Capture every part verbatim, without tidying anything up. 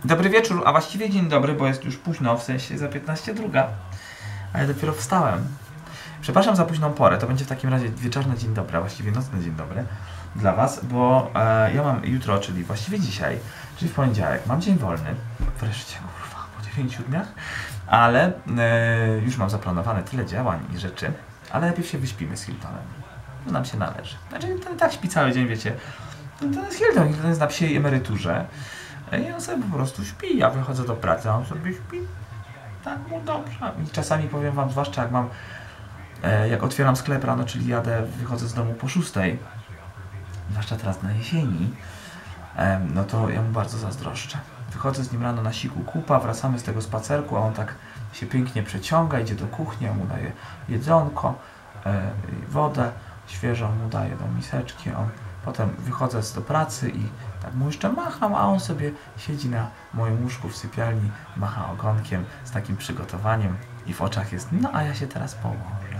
Dobry wieczór, a właściwie dzień dobry, bo jest już późno, w sensie za piętnaście druga. A ja dopiero wstałem. Przepraszam za późną porę, to będzie w takim razie wieczorny dzień dobry, a właściwie nocny dzień dobry dla was, bo e, ja mam jutro, czyli właściwie dzisiaj, czyli w poniedziałek, mam dzień wolny. Wreszcie, kurwa, po dziewięciu dniach. Ale e, już mam zaplanowane tyle działań i rzeczy, ale najpierw się wyśpimy z Hiltonem. To nam się należy. Znaczy, ten tak śpi cały dzień, wiecie. To jest Hilton, Hilton jest na psiej emeryturze. I on sobie po prostu śpi, ja wychodzę do pracy, a on sobie śpi. Tak mu dobrze. I czasami powiem wam, zwłaszcza jak mam, e, jak otwieram sklep rano, czyli jadę, wychodzę z domu po szóstej, zwłaszcza teraz na jesieni, e, no to ja mu bardzo zazdroszczę. Wychodzę z nim rano na siku kupa, wracamy z tego spacerku, a on tak się pięknie przeciąga, idzie do kuchni, ja mu daję jedzonko, e, wodę świeżą mu daję do miseczki, on potem wychodzę do pracy i tak mu jeszcze macham, a on sobie siedzi na moim łóżku w sypialni, macha ogonkiem z takim przygotowaniem i w oczach jest, no a ja się teraz położę.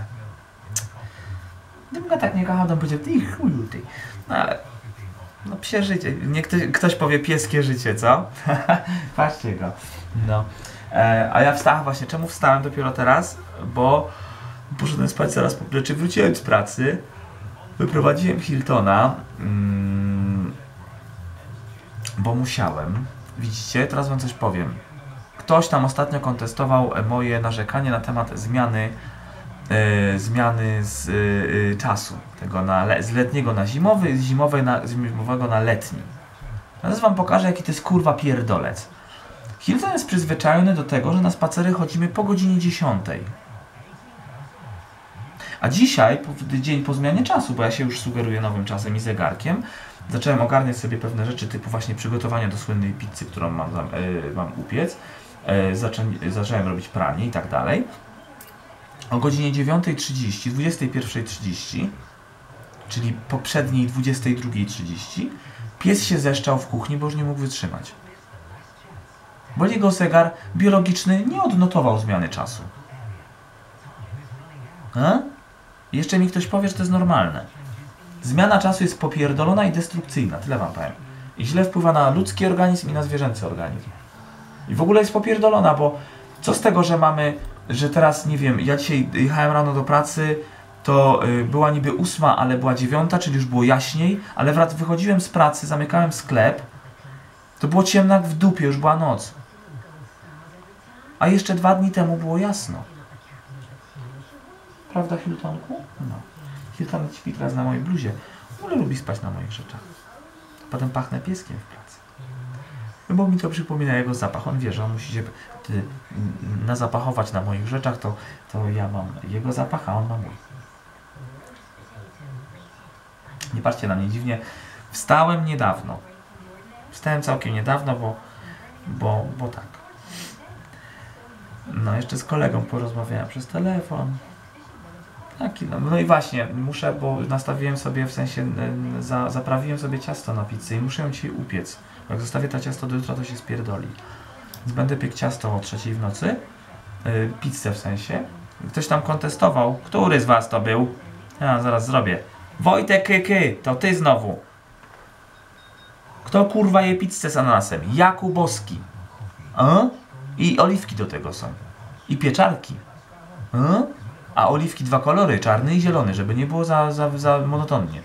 Gdybym go tak nie kochał, to powiedział, ty chuju, ty. No ale, no psie życie. Nie, ktoś, ktoś powie pieskie życie, co? Patrzcie go. No. E, a ja wstałem właśnie, czemu wstałem dopiero teraz? Bo poszedłem spać zaraz po plecy, wróciłem z pracy, wyprowadziłem Hiltona, mm, bo musiałem. Widzicie? Teraz wam coś powiem. Ktoś tam ostatnio kontestował moje narzekanie na temat zmiany yy, zmiany z yy, czasu. Tego na le z letniego na zimowy, z, zimowej na, z zimowego na letni. Teraz wam pokażę, jaki to jest kurwa pierdolec. Hilton jest przyzwyczajony do tego, że na spacery chodzimy po godzinie dziesiątej. A dzisiaj, dzień po zmianie czasu, bo ja się już sugeruję nowym czasem i zegarkiem, zacząłem ogarniać sobie pewne rzeczy typu właśnie przygotowania do słynnej pizzy, którą mam, yy, mam upiec. Yy, zacząłem, zacząłem robić pranie i tak dalej. O godzinie dziewiątej trzydzieści, dwudziestej pierwszej trzydzieści, czyli poprzedniej dwudziestej drugiej trzydzieści, pies się zeszczał w kuchni, bo już nie mógł wytrzymać. Bo jego zegar biologiczny nie odnotował zmiany czasu. A? I jeszcze mi ktoś powie, że to jest normalne. Zmiana czasu jest popierdolona i destrukcyjna, tyle wam powiem. I źle wpływa na ludzki organizm i na zwierzęcy organizm. I w ogóle jest popierdolona, bo co z tego, że mamy, że teraz, nie wiem, ja dzisiaj jechałem rano do pracy, to y, była niby ósma, ale była dziewiąta, czyli już było jaśniej, ale wraz wychodziłem z pracy, zamykałem sklep, to było ciemno jak w dupie, już była noc. A jeszcze dwa dni temu było jasno. Prawda, Hiltonku? No. Hilton śpi teraz na mojej bluzie. W ogóle lubi spać na moich rzeczach. Potem pachnę pieskiem w pracy. No bo mi to przypomina jego zapach. On wie, że on musi się ty, nazapachować na moich rzeczach, to, to ja mam jego zapach, a on ma mój. Nie patrzcie na mnie dziwnie. Wstałem niedawno. Wstałem całkiem niedawno, bo, bo, bo tak. No, jeszcze z kolegą porozmawiałem przez telefon. Taki, no, no i właśnie, muszę, bo nastawiłem sobie, w sensie za, zaprawiłem sobie ciasto na pizzę i muszę ją dzisiaj upiec. Bo jak zostawię to ciasto do jutra, to się spierdoli. Więc będę piekł ciasto o trzeciej w nocy, yy, pizzę w sensie. Ktoś tam kontestował, który z was to był? Ja zaraz zrobię. Wojtek Kyky, to ty znowu. Kto kurwa je pizzę z ananasem? Jakubowski. A? I oliwki do tego są. I pieczarki. A? A oliwki dwa kolory, czarny i zielony, żeby nie było za, za, za monotonnie.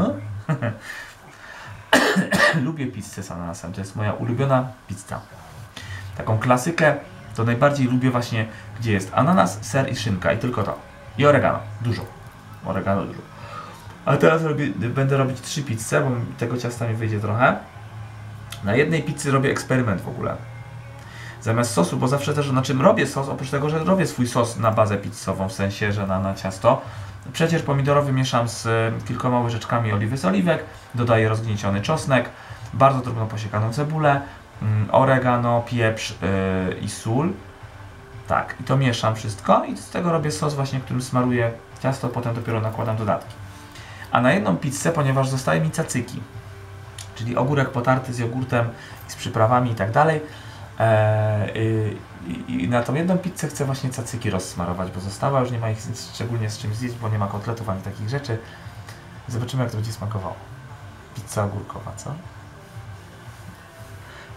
Lubię pizzę z ananasem, to jest moja ulubiona pizza. Taką klasykę to najbardziej lubię właśnie, gdzie jest ananas, ser i szynka i tylko to. I oregano, dużo. Oregano dużo. A teraz robię, będę robić trzy pizze, bo tego ciasta mi wyjdzie trochę. Na jednej pizzy robię eksperyment w ogóle. Zamiast sosu, bo zawsze też, na czym robię sos, oprócz tego, że robię swój sos na bazę pizzową, w sensie, że na, na ciasto, przecież pomidorowy mieszam z kilkoma łyżeczkami oliwy z oliwek, dodaję rozgnieciony czosnek, bardzo drobno posiekaną cebulę, mm, oregano, pieprz yy, i sól. Tak, i to mieszam wszystko i z tego robię sos właśnie, którym smaruję ciasto, potem dopiero nakładam dodatki. A na jedną pizzę, ponieważ zostaje mi cacyki, czyli ogórek potarty z jogurtem, z przyprawami i tak dalej, Eee, i, i na tą jedną pizzę chcę właśnie cacyki rozsmarować, bo została, już nie ma ich szczególnie z czymś zjeść, bo nie ma kotletów ani takich rzeczy. Zobaczymy, jak to będzie smakowało. Pizza ogórkowa, co?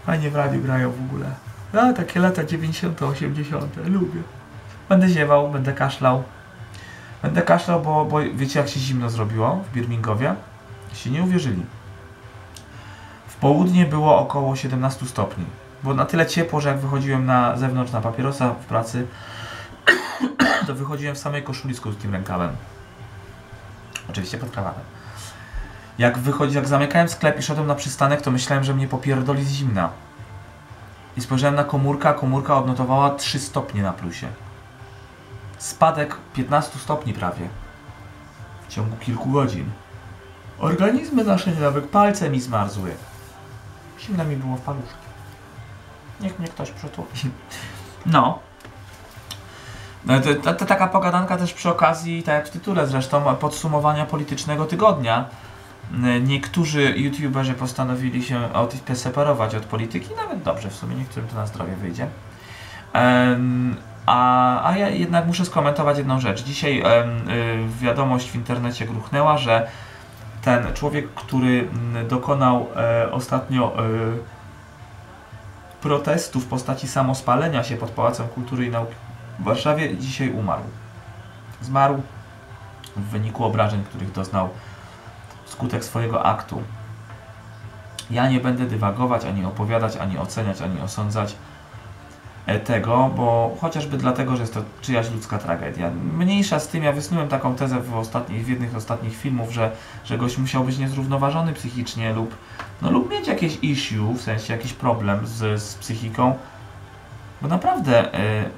Fajnie w radiu grają w ogóle. No, takie lata dziewięćdziesiąte, osiemdziesiąte. Lubię. Będę ziewał, będę kaszlał. Będę kaszlał, bo, bo wiecie jak się zimno zrobiło w Birmingowie? Się nie uwierzyli. W południe było około siedemnaście stopni. Było na tyle ciepło, że jak wychodziłem na zewnątrz na papierosa w pracy, to wychodziłem w samej koszuli z krótkim rękawem. Oczywiście pod krawatem. Jak wychodzi, jak zamykałem sklep i szedłem na przystanek, to myślałem, że mnie popierdoli z zimna. I spojrzałem na komórkę, a komórka odnotowała trzy stopnie na plusie. Spadek piętnaście stopni prawie. W ciągu kilku godzin. Organizmy nasze nie nawet palce mi zmarzły. Zimno mi było w paluszki. Niech mnie ktoś przytuli. No. To, to, to taka pogadanka też przy okazji, tak jak w tytule zresztą, podsumowania politycznego tygodnia. Niektórzy youtuberzy postanowili się od, separować od polityki, nawet dobrze w sumie, niektórym to na zdrowie wyjdzie. Um, a, a ja jednak muszę skomentować jedną rzecz. Dzisiaj um, y, wiadomość w internecie gruchnęła, że ten człowiek, który dokonał e, ostatnio e, protestu w postaci samospalenia się pod Pałacem Kultury i Nauki w Warszawie, dzisiaj umarł. Zmarł w wyniku obrażeń, których doznał wskutek swojego aktu. Ja nie będę dywagować, ani opowiadać, ani oceniać, ani osądzać tego, bo chociażby dlatego, że jest to czyjaś ludzka tragedia. Mniejsza z tym, ja wysnułem taką tezę w, ostatnich, w jednych z ostatnich filmów, że, że gość musiał być niezrównoważony psychicznie lub, no, lub mieć jakieś issue, w sensie jakiś problem z, z psychiką, bo naprawdę yy,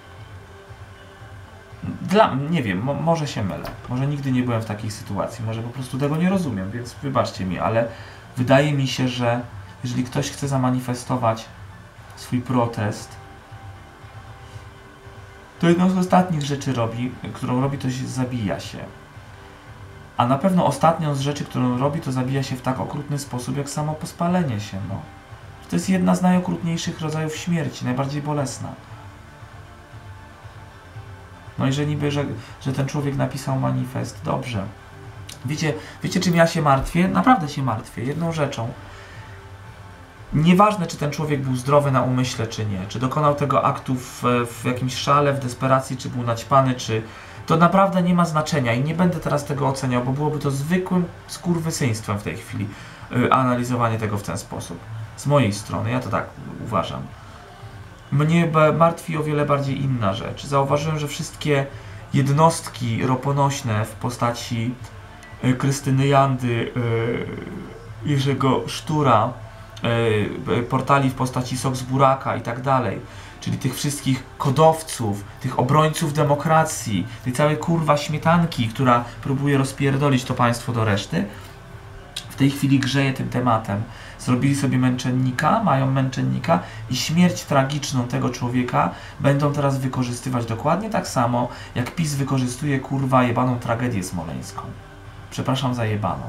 dla, nie wiem, mo, może się mylę, może nigdy nie byłem w takiej sytuacji, może po prostu tego nie rozumiem, więc wybaczcie mi, ale wydaje mi się, że jeżeli ktoś chce zamanifestować swój protest, to jedną z ostatnich rzeczy robi, którą robi, to się zabija się. A na pewno ostatnią z rzeczy, którą robi, to zabija się w tak okrutny sposób, jak samo pospalenie się, no. To jest jedna z najokrutniejszych rodzajów śmierci, najbardziej bolesna. No i że niby, że, że ten człowiek napisał manifest, dobrze. Wiecie, wiecie, czym ja się martwię? Naprawdę się martwię, jedną rzeczą. Nieważne, czy ten człowiek był zdrowy na umyśle, czy nie, czy dokonał tego aktu w, w jakimś szale, w desperacji, czy był naćpany, czy... To naprawdę nie ma znaczenia i nie będę teraz tego oceniał, bo byłoby to zwykłym skurwysyństwem w tej chwili, yy, analizowanie tego w ten sposób. Z mojej strony, ja to tak uważam. Mnie martwi o wiele bardziej inna rzecz. Zauważyłem, że wszystkie jednostki roponośne w postaci yy, Krystyny Jandy, yy, Jerzego Sztura, portali w postaci Sok z Buraka i tak dalej, czyli tych wszystkich kodowców, tych obrońców demokracji, tej całej kurwa śmietanki, która próbuje rozpierdolić to państwo do reszty, w tej chwili grzeje tym tematem. Zrobili sobie męczennika, mają męczennika i śmierć tragiczną tego człowieka będą teraz wykorzystywać dokładnie tak samo, jak PiS wykorzystuje kurwa jebaną tragedię smoleńską. Przepraszam za jebaną.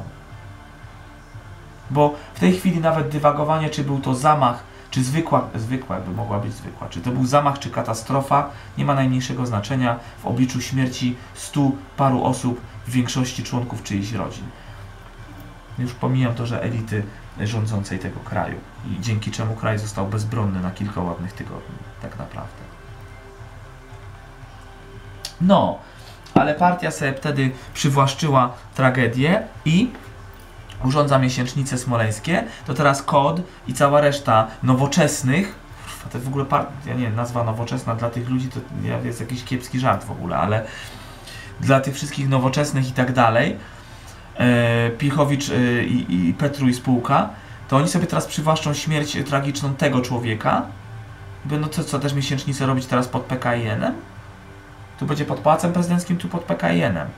Bo w tej chwili nawet dywagowanie, czy był to zamach, czy zwykła, zwykła jakby mogła być zwykła, czy to był zamach, czy katastrofa, nie ma najmniejszego znaczenia w obliczu śmierci stu paru osób, w większości członków czyichś rodzin. Już pomijam to, że elity rządzącej tego kraju i dzięki czemu kraj został bezbronny na kilka ładnych tygodni, tak naprawdę. No, ale partia sobie wtedy przywłaszczyła tragedię i urządza miesięcznice smoleńskie, to teraz K O D i cała reszta nowoczesnych, to w ogóle part, ja nie wiem, nazwa nowoczesna dla tych ludzi to jest jakiś kiepski żart w ogóle, ale dla tych wszystkich nowoczesnych i tak dalej, e, Pichowicz e, i, i Petru i spółka, to oni sobie teraz przywłaszczą śmierć tragiczną tego człowieka. Będą to co też miesięcznicę robić teraz pod P K I N-em? Tu będzie pod Pałacem Prezydenckim, tu pod P K I N-em.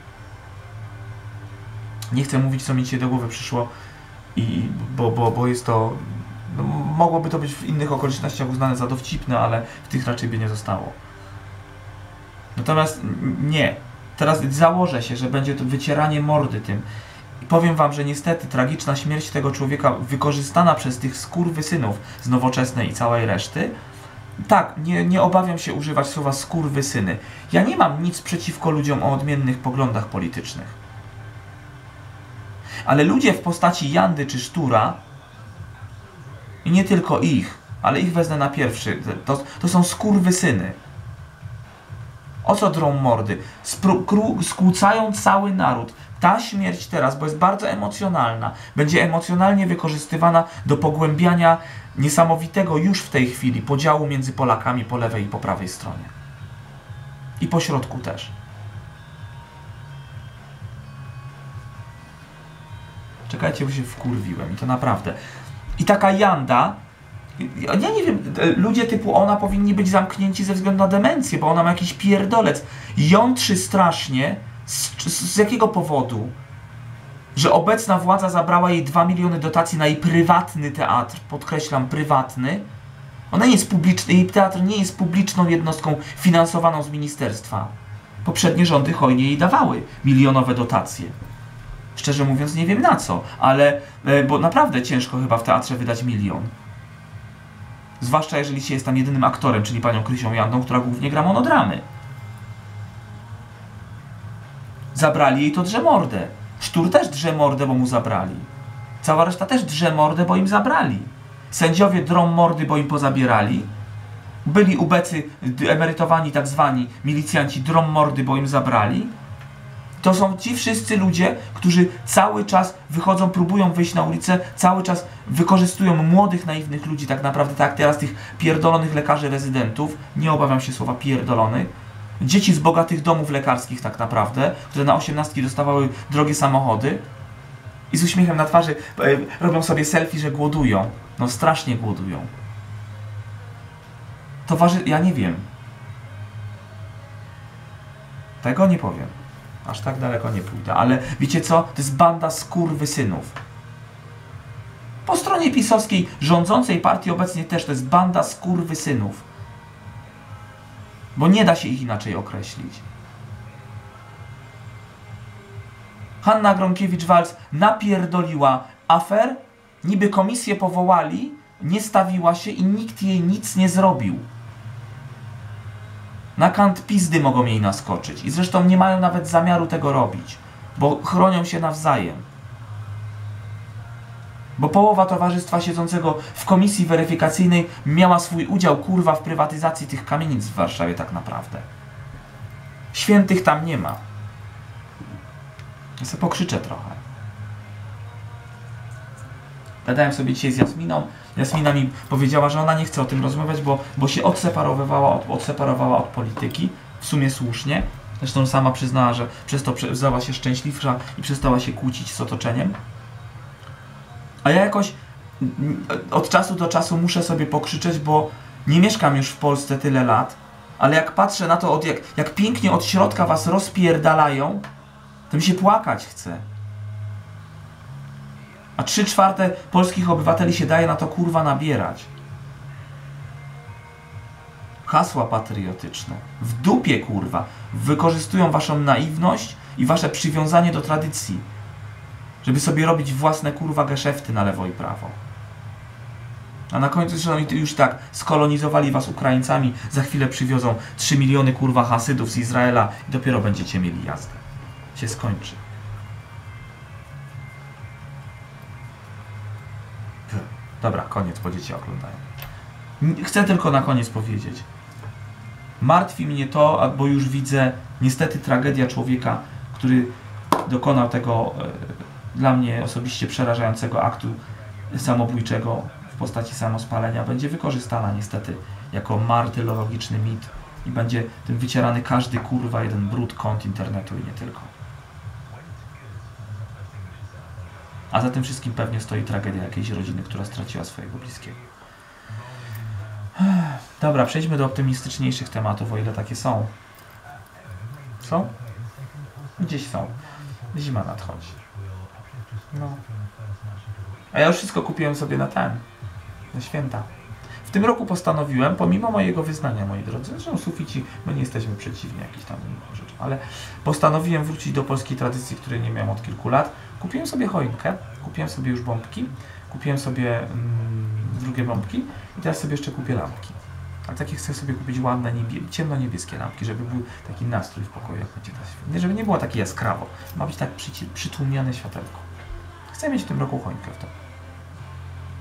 Nie chcę mówić, co mi dzisiaj do głowy przyszło, i, bo, bo, bo jest to... No, mogłoby to być w innych okolicznościach uznane za dowcipne, ale w tych raczej by nie zostało. Natomiast nie. Teraz założę się, że będzie to wycieranie mordy tym. I powiem wam, że niestety tragiczna śmierć tego człowieka wykorzystana przez tych skurwysynów z Nowoczesnej i całej reszty. Tak, nie, nie obawiam się używać słowa skurwysyny. Ja nie mam nic przeciwko ludziom o odmiennych poglądach politycznych. Ale ludzie w postaci Jandy czy Sztura I nie tylko ich, ale ich wezmę na pierwszy. To, to są skurwysyny. O co drą mordy? Spró- skłócają cały naród. Ta śmierć teraz, bo jest bardzo emocjonalna, będzie emocjonalnie wykorzystywana do pogłębiania niesamowitego już w tej chwili podziału między Polakami po lewej i po prawej stronie. I po środku też. Czekajcie, bo się wkurwiłem i to naprawdę. I taka Janda, ja nie wiem, ludzie typu ona powinni być zamknięci ze względu na demencję, bo ona ma jakiś pierdolec. Jątrzy strasznie. Z, z, z jakiego powodu? Że obecna władza zabrała jej dwa miliony dotacji na jej prywatny teatr, podkreślam, prywatny. Ona nie jest publiczny, jej teatr nie jest publiczną jednostką finansowaną z ministerstwa. Poprzednie rządy hojnie jej dawały milionowe dotacje. Szczerze mówiąc nie wiem na co, ale, bo naprawdę ciężko chyba w teatrze wydać milion. Zwłaszcza jeżeli się jest tam jedynym aktorem, czyli panią Krysią Jandą, która głównie gra monodramy. Zabrali jej to drze mordę. Sztur też drze mordę, bo mu zabrali. Cała reszta też drze mordę, bo im zabrali. Sędziowie drą mordy, bo im pozabierali. Byli ubecy, emerytowani tak zwani milicjanci drą mordy, bo im zabrali. To są ci wszyscy ludzie, którzy cały czas wychodzą, próbują wyjść na ulicę, cały czas wykorzystują młodych, naiwnych ludzi, tak naprawdę, tak jak teraz tych pierdolonych lekarzy rezydentów, nie obawiam się słowa pierdolonych, dzieci z bogatych domów lekarskich tak naprawdę, które na osiemnastki dostawały drogie samochody i z uśmiechem na twarzy e, robią sobie selfie, że głodują. No strasznie głodują. Towarzy... ja nie wiem. Tego nie powiem. Aż tak daleko nie pójdę, ale wiecie co? To jest banda skurwysynów. Po stronie pisowskiej, rządzącej partii obecnie też to jest banda skurwysynów. Bo nie da się ich inaczej określić. Hanna Gronkiewicz-Waltz napierdoliła afer, niby komisję powołali, nie stawiła się i nikt jej nic nie zrobił. Na kant pizdy mogą jej naskoczyć. I zresztą nie mają nawet zamiaru tego robić. Bo chronią się nawzajem. Bo połowa towarzystwa siedzącego w komisji weryfikacyjnej miała swój udział, kurwa, w prywatyzacji tych kamienic w Warszawie tak naprawdę. Świętych tam nie ma. Ja sobie pokrzyczę trochę. Gadałem sobie dzisiaj z Jasminą. Jasmina mi powiedziała, że ona nie chce o tym rozmawiać, bo, bo się odseparowywała od, odseparowała od polityki. W sumie słusznie. Zresztą sama przyznała, że przez to stała się szczęśliwsza i przestała się kłócić z otoczeniem. A ja jakoś od czasu do czasu muszę sobie pokrzyczeć, bo nie mieszkam już w Polsce tyle lat, ale jak patrzę na to, od jak, jak pięknie od środka was rozpierdalają, to mi się płakać chce. A trzy czwarte polskich obywateli się daje na to kurwa nabierać. Hasła patriotyczne. W dupie kurwa. Wykorzystują waszą naiwność i wasze przywiązanie do tradycji. Żeby sobie robić własne kurwa geszefty na lewo i prawo. A na końcu zresztą już tak skolonizowali was Ukraińcami, za chwilę przywiozą trzy miliony kurwa Hasydów z Izraela i dopiero będziecie mieli jazdę. Się skończy. Dobra, koniec, bo dzieci oglądają. Chcę tylko na koniec powiedzieć. Martwi mnie to, bo już widzę niestety tragedia człowieka, który dokonał tego e, dla mnie osobiście przerażającego aktu samobójczego w postaci samospalenia. Będzie wykorzystana niestety jako martyrologiczny mit i będzie tym wycierany każdy kurwa jeden brud kąt internetu i nie tylko. A za tym wszystkim pewnie stoi tragedia jakiejś rodziny, która straciła swojego bliskiego. Dobra, przejdźmy do optymistyczniejszych tematów, o ile takie są. Są? Gdzieś są. Zima nadchodzi. No. A ja już wszystko kupiłem sobie na ten, na święta. W tym roku postanowiłem, pomimo mojego wyznania, moi drodzy, zresztą sufici, my nie jesteśmy przeciwni jakichś tam rzeczom, ale postanowiłem wrócić do polskiej tradycji, której nie miałem od kilku lat. Kupiłem sobie choinkę, kupiłem sobie już bombki, kupiłem sobie mm, drugie bombki i teraz sobie jeszcze kupię lampki. Ale takie chcę sobie kupić ładne, niebie, ciemno-niebieskie lampki, żeby był taki nastrój w pokoju, jak będzie ta światło. Nie, żeby nie było takie jaskrawo. Ma być tak przyci- przytłumione światełko. Chcę mieć w tym roku choinkę w to.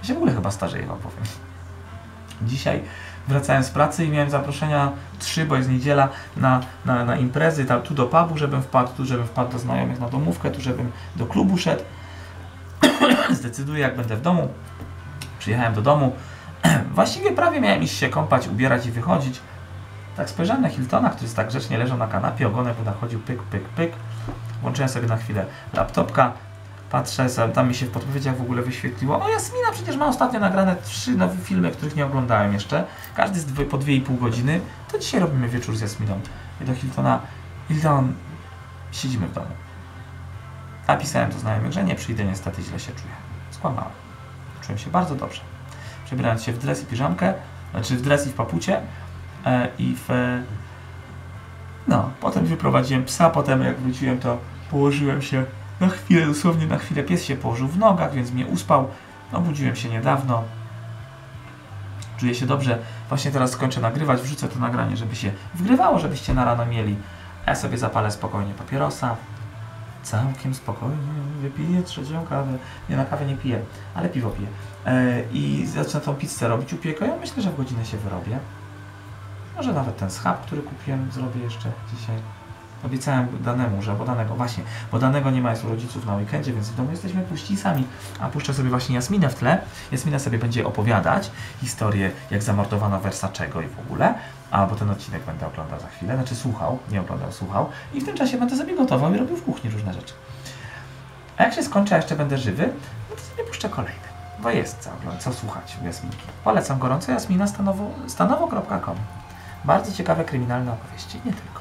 Ja się w ogóle chyba starzeję, wam powiem. Dzisiaj wracałem z pracy i miałem zaproszenia trzy, bo jest niedziela, na, na, na imprezy, tam, tu do pubu, żebym wpadł, tu żebym wpadł do znajomych na domówkę, tu żebym do klubu szedł. Zdecyduję, jak będę w domu. Przyjechałem do domu. Właściwie prawie miałem iść się kąpać, ubierać i wychodzić. Tak spojrzałem na Hiltona, który tak grzecznie leżał na kanapie, ogonek mu nachodził, pyk, pyk, pyk. Włączyłem sobie na chwilę laptopka. Patrzę, tam mi się w podpowiedziach w ogóle wyświetliło. O, Jasmina przecież ma ostatnio nagrane trzy nowe filmy, których nie oglądałem jeszcze. Każdy z dwie, po dwie i pół godziny. To dzisiaj robimy wieczór z Jasminą. I do Hiltona. Hilton, siedzimy w domu. Napisałem do znajomych, że nie przyjdę, niestety źle się czuję. Skłamałem. Czułem się bardzo dobrze. Przebierając się w dres i piżamkę, znaczy w dres i w papucie e, i w... E, no, potem wyprowadziłem psa, potem jak wróciłem, to położyłem się na chwilę, dosłownie na chwilę. Pies się położył w nogach, więc mnie uspał. Obudziłem się niedawno. Czuję się dobrze. Właśnie teraz skończę nagrywać, wrzucę to nagranie, żeby się wgrywało, żebyście na rano mieli. A ja sobie zapalę spokojnie papierosa. Całkiem spokojnie wypiję trzecią kawę. Nie, na kawę nie piję, ale piwo piję. Yy, I zacznę tą pizzę robić, upiekę ją. Myślę, że w godzinę się wyrobię. Może nawet ten schab, który kupiłem, zrobię jeszcze dzisiaj. Obiecałem danemu, że, bo danego, właśnie, bo danego nie ma, jest u rodziców na weekendzie, więc w domu jesteśmy puści sami. A puszczę sobie właśnie Jasminę w tle. Jasmina sobie będzie opowiadać historię, jak zamordowano Versacego i w ogóle. Albo ten odcinek będę oglądał za chwilę, znaczy słuchał, nie oglądał, słuchał. I w tym czasie będę sobie gotował i robił w kuchni różne rzeczy. A jak się skończy, a jeszcze będę żywy, no to sobie puszczę kolejny. Bo jest co, co słuchać u Jasminki. Polecam gorąco Jasmina stanowo, stanowo kropka com. Bardzo ciekawe kryminalne opowieści, nie tylko.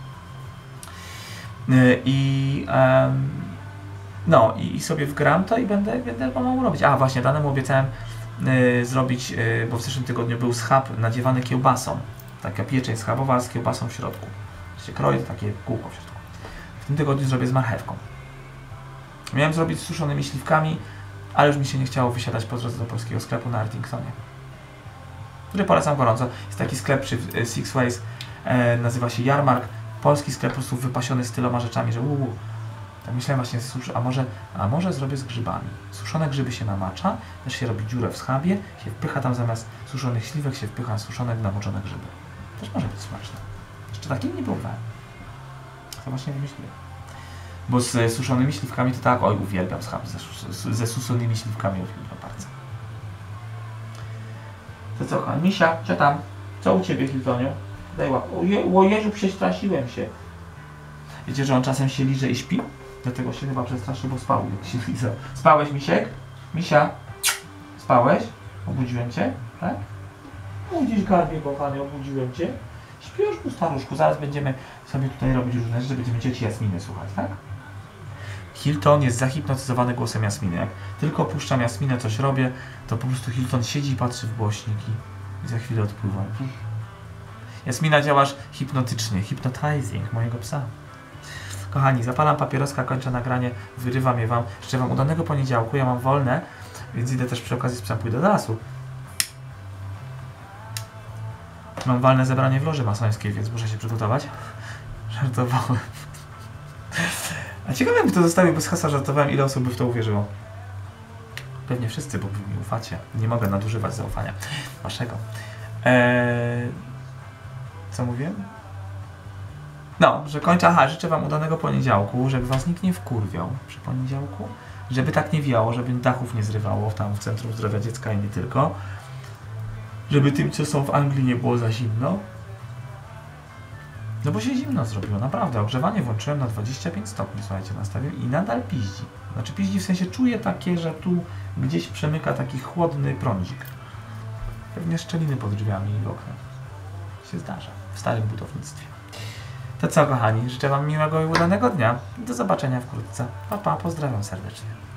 I um, no i, i sobie wgram to i będę, będę pomału robić. A właśnie, danemu obiecałem y, zrobić, y, bo w zeszłym tygodniu był schab nadziewany kiełbasą. Taka pieczeń schabowa z kiełbasą w środku. Się kroi takie kółko w środku. W tym tygodniu zrobię z marchewką. Miałem zrobić z suszonymi śliwkami, ale już mi się nie chciało wysiadać po drodze do polskiego sklepu na Artingtonie, który polecam gorąco. Jest taki sklep przy Six Ways, e, nazywa się Jarmark. Polski sklep po prostu wypasiony z tyloma rzeczami, że uuu. Tak myślałem właśnie, a może, a może zrobię z grzybami. Suszone grzyby się namacza, też się robi dziurę w schabie, się wpycha tam zamiast suszonych śliwek, się wpycha suszone, namoczone grzyby. Też może być smaczne. Jeszcze takim nie próbowałem. To właśnie wymyśliłem. Bo z suszonymi śliwkami to tak, oj, uwielbiam schab ze, ze suszonymi śliwkami, uwielbiam bardzo. To co, kochani? Misia, co tam? Co u Ciebie, Hiltoniu? Daj łap. O Jezu, przestraszyłem się. Wiecie, że on czasem się liże i śpi? Dlatego się chyba przestraszył, bo spał, jak się lizał. Spałeś, Misiek? Misia? Spałeś? Obudziłem Cię? Tak? Budzisz garbie, kochany, obudziłem Cię. Śpisz, staruszku. Zaraz będziemy sobie tutaj robić różne rzeczy, będziemy cioci Jasminy słuchać, tak? Hilton jest zahipnotyzowany głosem Jasminy. Jak tylko puszczam Jasminę, coś robię, to po prostu Hilton siedzi i patrzy w głośnik i, i za chwilę odpływa. Jasmina, działasz hipnotycznie, hypnotizing mojego psa. Kochani, zapalam papieroska, kończę nagranie, wyrywam je Wam. Życzę Wam udanego poniedziałku, ja mam wolne, więc idę też przy okazji z psem, pójdę do lasu. Mam walne zebranie w loży masońskiej, więc muszę się przygotować. Żartowałem. A ciekawe, jakby to zostawił bez hasła, żartowałem, ile osób by w to uwierzyło. Pewnie wszyscy, bo wy mi ufacie. Nie mogę nadużywać zaufania waszego. Eee... Co mówiłem? No, że kończę. Aha, życzę Wam udanego poniedziałku, żeby Was nikt nie wkurwiał przy poniedziałku, żeby tak nie wiało, żeby dachów nie zrywało tam w Centrum Zdrowia Dziecka i nie tylko, żeby tym, co są w Anglii, nie było za zimno. No bo się zimno zrobiło, naprawdę. Ogrzewanie włączyłem na dwadzieścia pięć stopni, słuchajcie, nastawiłem i nadal piździ. Znaczy piździ w sensie czuję takie, że tu gdzieś przemyka taki chłodny prądzik. Pewnie szczeliny pod drzwiami i oknem. Się zdarza w starym budownictwie. To co, kochani, życzę Wam miłego i udanego dnia. Do zobaczenia wkrótce. Pa, pa, pozdrawiam serdecznie.